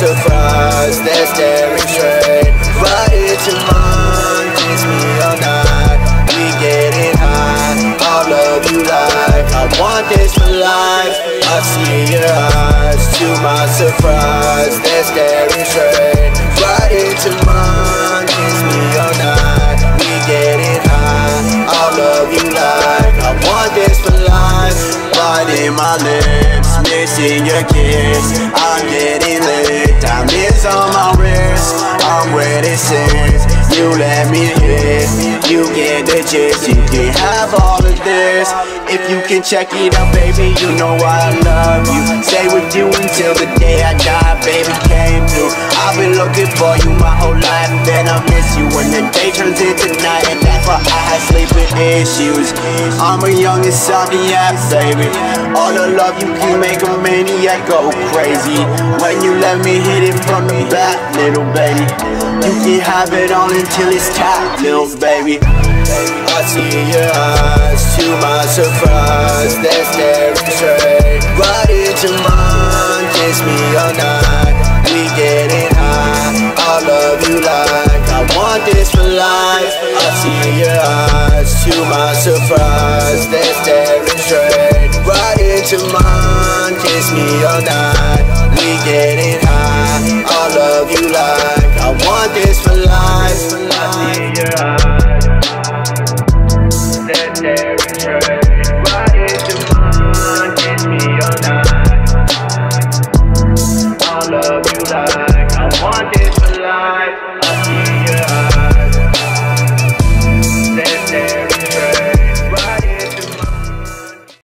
surprise, they're staring straight right into mine. Kiss me all night, we getting high. I'll love you like I want this for life. I see your eyes, to my surprise, they're staring straight right into mine. Kiss me all night, we getting high. I'll love you like I want this for life. Biting my lips, missing your kiss. I'm getting lit, diamonds on my wrist. I'm waiting since you let me hit. You get the gist, you can have all of this. If you can check it out, baby, you know I love you. Stay with you until the day I die, baby, came through. I've been looking for you my whole life, then I miss you when the day turns into night, and that's why I had sleeping issues. I'm a young insomniac, baby. All the love you can make a maniac go crazy. When you let me hit it from the back, little baby, you can have it all until it's tapped, little baby. I see your eyes, to my surprise, they're staring straight right into mine. Kiss me all night.